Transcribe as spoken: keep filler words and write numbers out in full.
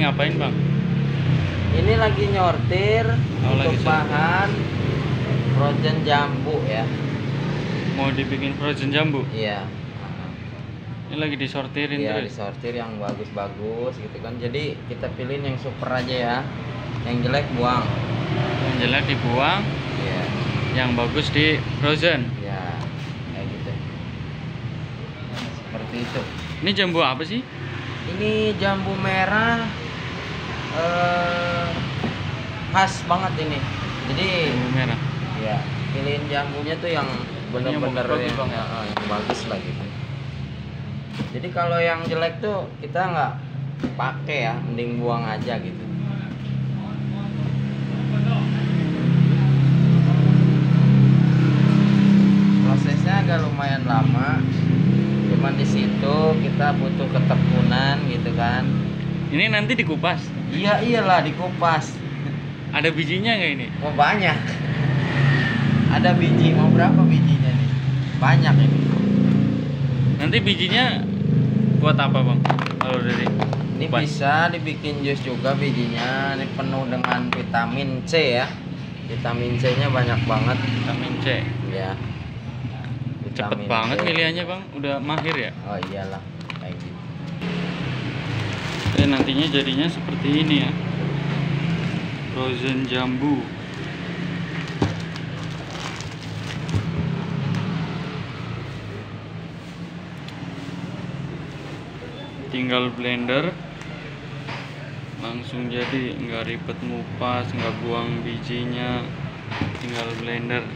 ngapain bang? Ini lagi nyortir Oh, untuk lagi bahan frozen jambu ya. Mau dibikin frozen jambu? Iya. Ini lagi disortirin Iya, terus. disortir yang bagus-bagus gitu kan. Jadi kita pilihin yang super aja ya. Yang jelek buang. Yang jelek dibuang, Iya. yang bagus di frozen. Ya, kayak gitu. Seperti itu. Ini jambu apa sih? Ini jambu merah eh, khas banget ini. Jadi Jambu merah. ya pilihin jambunya tuh yang bener-bener bagus, yang, Bang. ya, yang bagus lah gitu. Jadi kalau yang jelek tuh kita nggak pakai ya, mending buang aja gitu. Prosesnya agak lumayan lama, cuman di situ kita butuh ketekunan gitu kan. Ini nanti dikupas. Iya iyalah dikupas. Ada bijinya nggak ini? Mau banyak. Ada biji, mau berapa bijinya nih? Banyak ini. Nanti bijinya buat apa bang? Kalau dari Ini kupas? bisa dibikin jus juga bijinya. Ini penuh dengan vitamin C ya. Vitamin C-nya banyak banget. Vitamin C. Ya. Cepet Vitamin banget C. milihannya bang. Udah mahir ya. Oh iyalah, kayak gitu. Dan nantinya jadinya seperti ini ya. Frozen jambu. Tinggal blender, langsung jadi, nggak ribet ngupas, nggak buang bijinya, tinggal blender.